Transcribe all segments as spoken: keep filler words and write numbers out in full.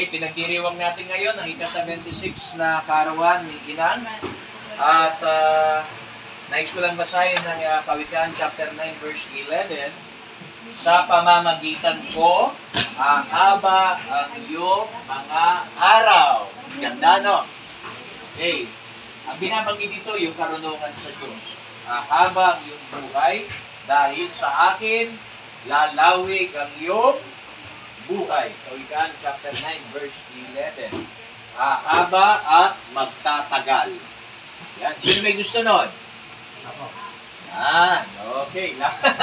Okay, pinagdiriwang natin ngayon ang ika seventy-six na karawan ni Inang. At uh, nais ko lang basahin ng uh, Kawikaan chapter nine verse eleven. Sa pamamagitan ko, ang haba ang iyong mga araw. Ganda, no? Okay. Ang binabanggit dito, yung karunungan sa Diyos. Ang haba ang iyong buhay, dahil sa akin, lalawig ang iyong buhay. Kawikaan chapter nine verse eleven. Hahaba at magtatagal. Yan. Sino may gusto nun? Yan. Okay.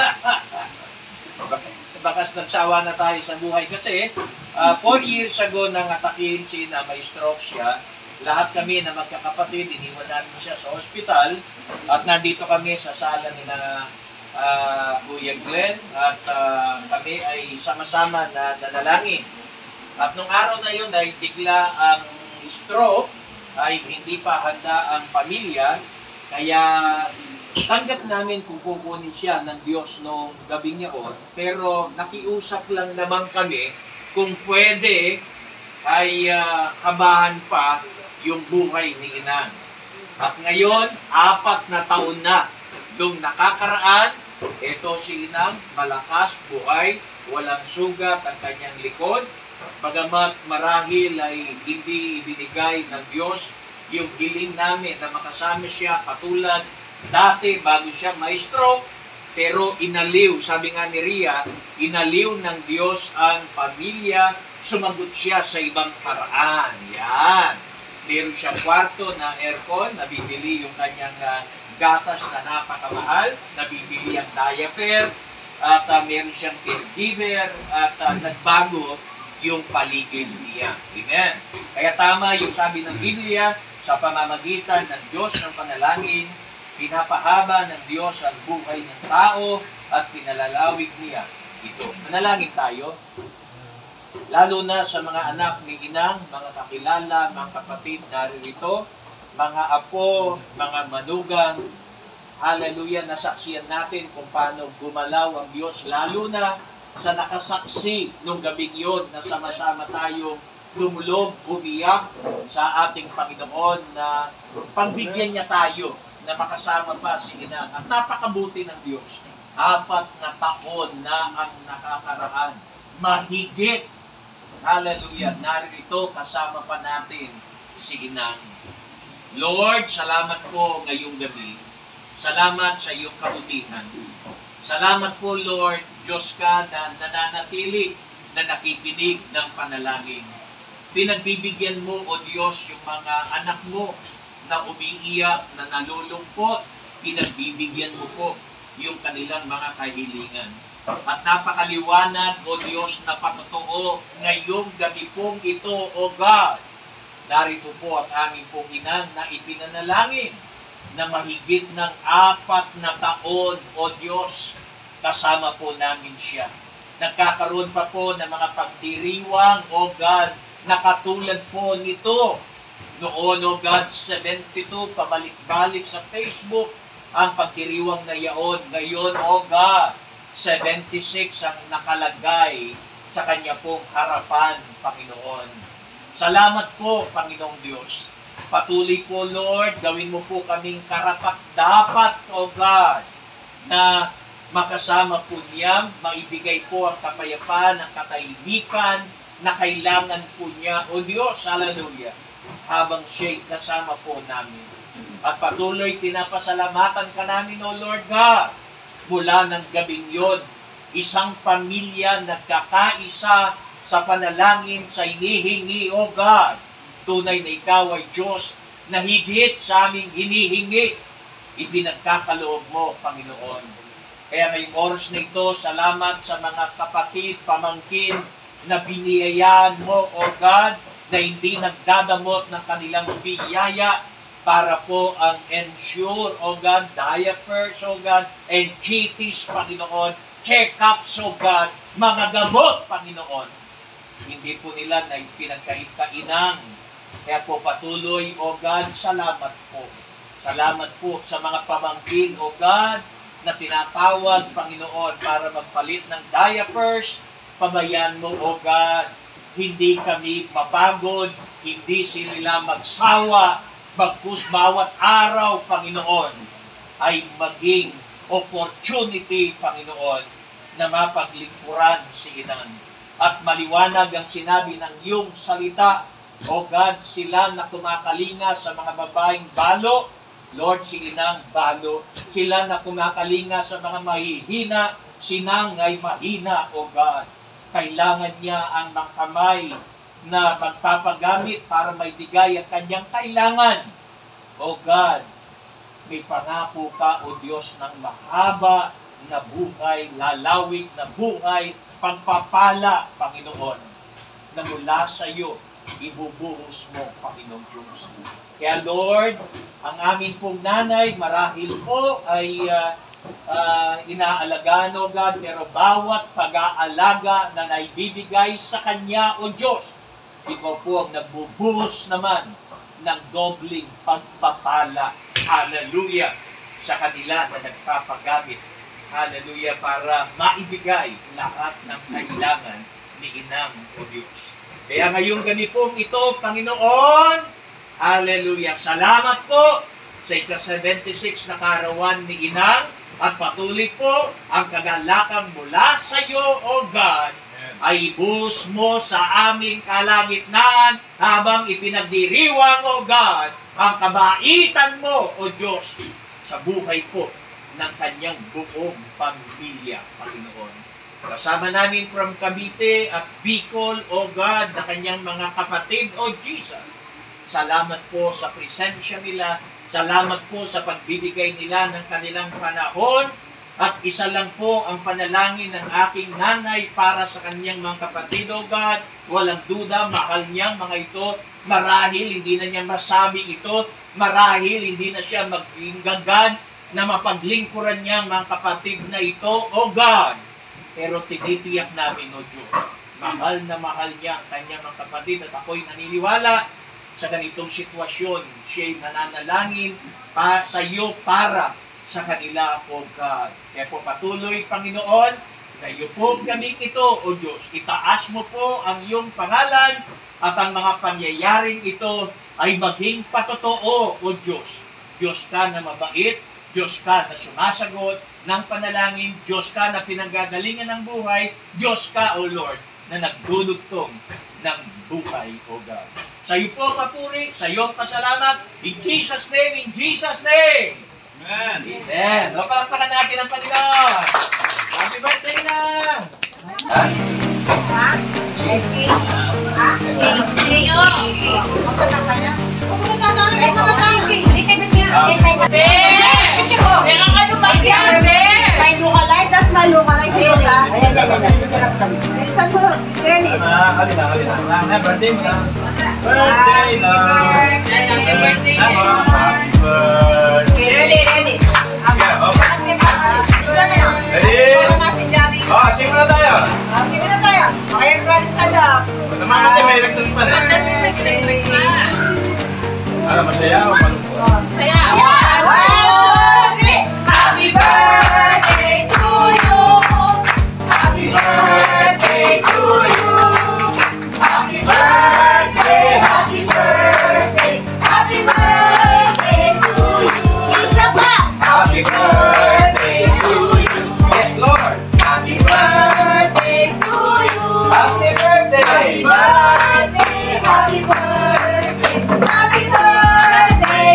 Bakas nagsawa na tayo sa buhay kasi uh, four years ago nang atakin si na may stroke siya. Lahat kami na magkakapatid, iniwan namin siya sa ospital at nandito kami sa sala ni na Uh, Kuya Glenn at uh, kami ay sama-sama na nanalangin. At nung araw na yun dahil bigla ang stroke ay hindi pa handa ang pamilya, kaya tanggap namin kung kukunin siya ng Diyos noong gabing yaon, pero nakiusap lang naman kami kung pwede ay uh, kabahan pa yung buhay ni Inang. At ngayon, apat na taon na nung nakakaraan. Ito si Inang, malakas, buhay, walang sugat ang kanyang likod. Bagamat marahil ay hindi ibinigay ng Diyos yung hiling namin na makasama siya katulad dati bago siya may stroke. Pero inaliw, sabi nga ni Ria, inaliw ng Diyos ang pamilya, sumagot siya sa ibang paraan. Yan. Meron siyang kwarto na aircon, nabibili yung kanyang uh, gatas na napakamahal, nabibili ang diaper, at uh, meron siyang caregiver, at uh, nagbago yung paligid niya. Amen. Kaya tama yung sabi ng Biblia, sa pamamagitan ng Diyos ng panalangin, pinapahaba ng Diyos ang buhay ng tao at pinalalawig niya ito. Manalangin tayo. Lalo na sa mga anak ni Inang, mga kakilala, mga kapatid naririto, mga apo, mga manugang, hallelujah, nasaksiyan natin kung paano gumalaw ang Diyos, lalo na sa nakasaksi nung gabing yun na sama-sama tayong lumulob, umiyak sa ating Panginoon na pagbigyan niya tayo na makasama pa si Inang. At napakabuti ng Diyos. Apat na taon na ang nakakaraan. Mahigit, hallelujah, narito kasama pa natin si Inang. Lord, salamat po ngayong gabi. Salamat sa iyong kabutihan. Salamat po, Lord, Diyos ka na nananatili na nakikinig ng panalangin. Pinagbibigyan mo, O Diyos, yung mga anak mo na umiiyak, na nalulungkot. Pinagbibigyan mo po yung kanilang mga kahilingan. At napakaliwanag, O Diyos, na patotoo ngayong gabi pong ito, O God. Narito po ang aming pong Inang na ipinanalangin na mahigit ng apat na taon, O Diyos, kasama po namin siya. Nagkakaroon pa po ng mga pagdiriwang, O God, na katulad po nito. Noon, O God, seventy-two, pabalik-balik sa Facebook, ang pagdiriwang na yaon. Ngayon, O God, seventy-six ang nakalagay sa kanya pong harapan, Panginoon. Salamat po, Panginoong Diyos. Patuloy po, Lord, gawin mo po kaming karapat-dapat, O God, na makasama po niya, maibigay po ang kapayapaan, ang katahimikan na kailangan po niya, O Diyos, hallelujah, habang siya'y kasama po namin. At patuloy, pinapasalamatan ka namin, O Lord God, mula ng gabing yon, isang pamilya nagkakaisa sa panalangin, sa inihingi, O God. Tunay na ikaw ay Diyos na higit sa aming hinihingi. Ipinagkakaloob mo, Panginoon. Kaya ngayong oras na ito, salamat sa mga kapatid, pamangkin na biniyayaan mo, O God, na hindi nagdadamot ng kanilang biyaya para po ang ensure, O God, diapers, O God, and kitties, Panginoon, check-ups, O God, mga gamot, Panginoon. Hindi po nila na pinagkait ka Inang. Kaya po patuloy, O God, salamat po. Salamat po sa mga pamangkin, O God, na tinatawag, Panginoon, para magpalit ng diapers. Pabayaan mo, O God, hindi kami mapagod, hindi sila magsawa, bagkus bawat araw, Panginoon, ay maging opportunity, Panginoon, na mapaglingkuran si Inang. At maliwanag ang sinabi ng iyong salita, O God, sila na kumakalinga sa mga babaeng balo, Lord, si Inang balo, sila na kumakalinga sa mga mahihina, sinang ay mahina, O God. Kailangan niya ang mga kamay na magpapagamit para may bigay ang kanyang kailangan. O God, may pangako ka, O Diyos, ng mahaba na buhay, lalawig na buhay, pagpapala, Panginoon, na mula sa iyo, ibubuhos mo, Panginoong Diyos. Kaya Lord, ang amin pong nanay, marahil po ay uh, uh, inaalagaan, O God, pero bawat pag-aalaga na naibibigay sa Kanya, O Diyos, ikaw po ang nagbubuhos naman ng dobling pagpapala. Hallelujah! Sa kanila na nagpapagamit. Hallelujah! Para maibigay lahat ng kailangan ni Inang, O Diyos. Kaya ngayong ganitong ito, Panginoon, hallelujah! Salamat po sa ika-seventy-six na karawan ni Inang at patuloy po ang kagalakan mula sa iyo, O God, ay ibuhos mo sa aming kalagitnaan habang ipinagdiriwang, O God, ang kabaitan mo, O Diyos, sa buhay po ng kanyang buong pamilya, Panginoon. Kasama namin from Cavite at Bicol, O God, na kanyang mga kapatid, O Jesus. Salamat po sa presensya nila. Salamat po sa pagbibigay nila ng kanilang panahon. At isa lang po ang panalangin ng aking nanay para sa kanyang mga kapatid, O God. Walang duda, mahal niyang mga ito. Marahil hindi na niya masabi ito. Marahil hindi na siya maginggagan na mapaglingkuran niya mga kapatid na ito, O God. Pero tinitiyak namin, O Diyos, mahal na mahal niya ang kanyang mga kapatid at ako'y naniniwala sa ganitong sitwasyon. Siya'y nananalangin pa, sa iyo para sa kanila, O God. Kaya po patuloy, Panginoon, na iyo po kami ito, O Diyos. Itaas mo po ang iyong pangalan at ang mga pangyayaring ito ay maging patotoo, O Diyos. Diyos ka na mabait, Diyos ka na sumasagot ng panalangin, Diyos ka na pinanggagalingan ng buhay, Diyos ka, O Lord, na nagdudugtong ng buhay, O God. Sa iyo po, papuri, sa iyo pasalamat, in Jesus' name, in Jesus' name! Amen. Amen. O, palakpakan natin ang Panginoon. Happy birthday na! Ha? Ha? Okay. Ha? Okay. Okay. Birthday na! Birthday na! Happy birthday na! Happy birthday! Ready, ready! Ready? Oh, sing na tayo! Sing na tayo! Okay, friends na daw! Naman natin may electric pa na! Ano, masaya o malungkot? Masaya! One, two, three! Happy birthday to you! Happy birthday to you! Happy birthday! Happy birthday! Happy birthday to you! Isa pa! Happy birthday to you! Yes, Lord! Happy birthday to you! Happy birthday! Happy birthday! Happy birthday! Happy birthday!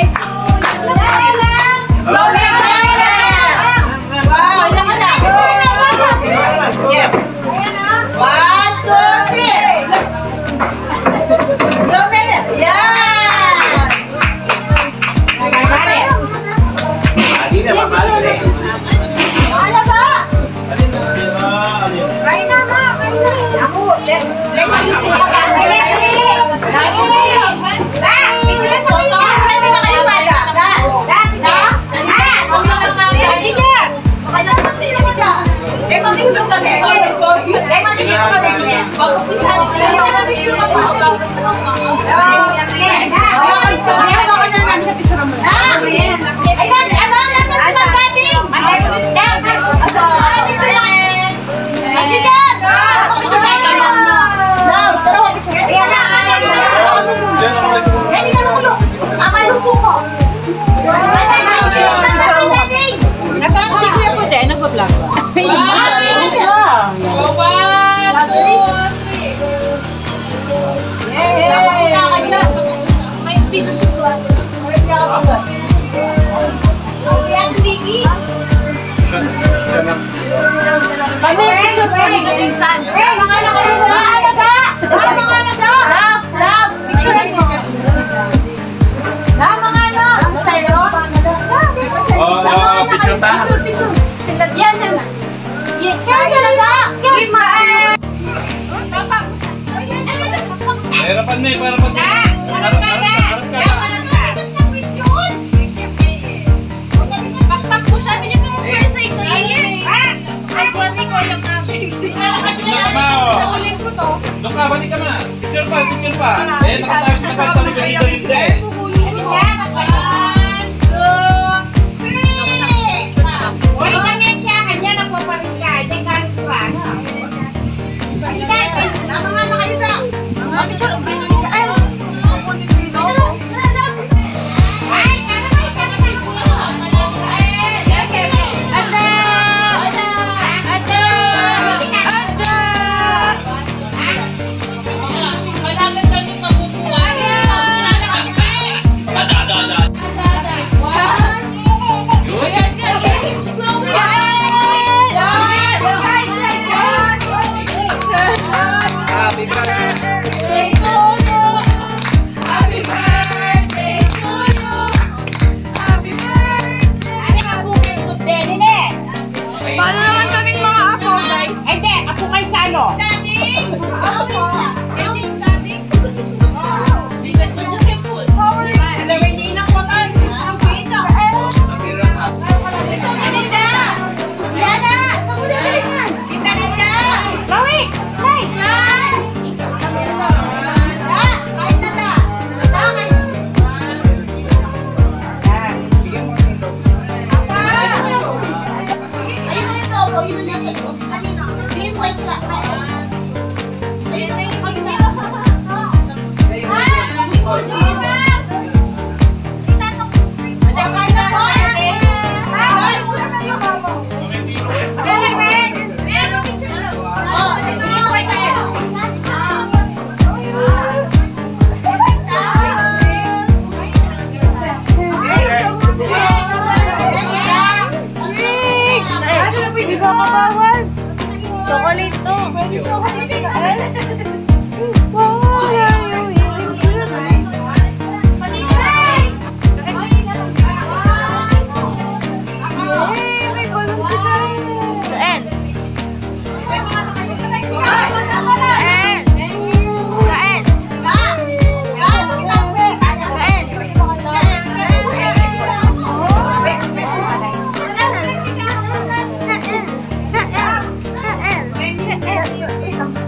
Pinsan. Eh, mga anak kayo na! Ano da? Ah, mga anak da! Love! Love! Picture mo! Ah, mga anak! Ang style mo? Oh, oh, picture ta. Picture, picture. Yan, yan. Yan, kaya na da! Yan, maan! Harapan mo eh, para pag... Harap ka na! Harap ka na! Pagpakso siya, hindi mo pwede sa ito. Ay, buwati ko yung namin. Nakulit ko to. Doon ka, balik ka na. Picture pa, picture pa. Eh, nakatabi, nakatabi ka dito dito eh. Paano naman kaming mga apo, guys? Ay, hindi. Apo kayo sa ano? Daddy! Apo! Daddy! Daddy! Alam mo, hindi na kotan. Ang pita. Linda! Yana! Saan mo na galingan? Linda, Linda! Rawi! Nay! Nay! Da! Kain na da! Da! Chocolate to. May balon si Kain. Kain. Kain. Kain. Kain.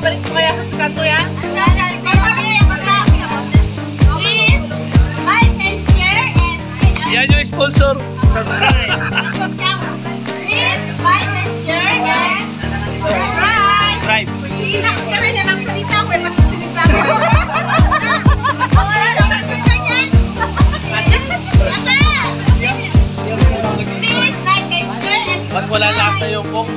Babalik ko kaya sa Chicago yan? Please, like and share and... Yan yung sponsor. Subscribe. Please, like and share and... Subscribe! Subscribe. Nakita na niya ng salita ko eh, mas salita ko. Wala naman sa ganyan. Please, like and share and... Ba't wala lasa yung kung?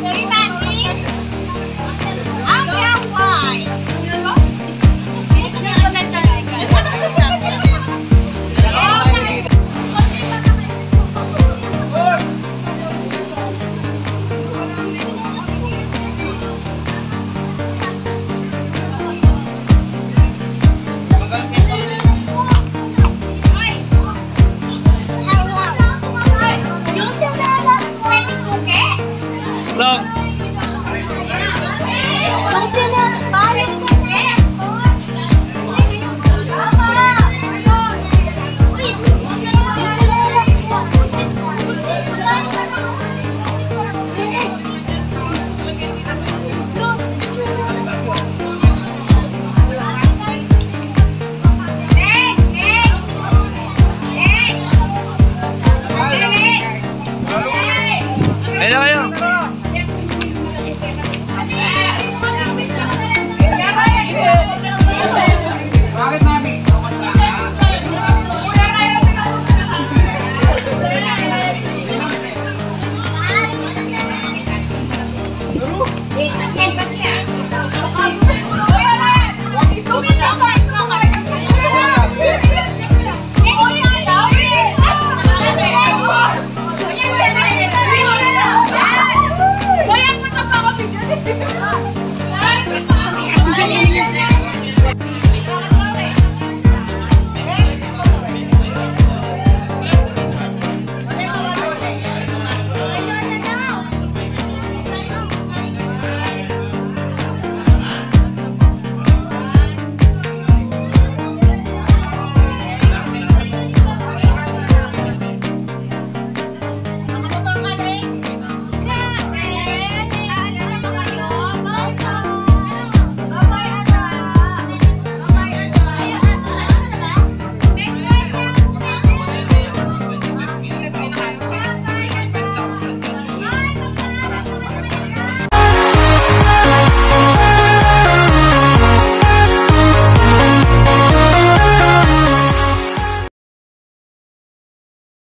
Vlog. Ayun na kayo.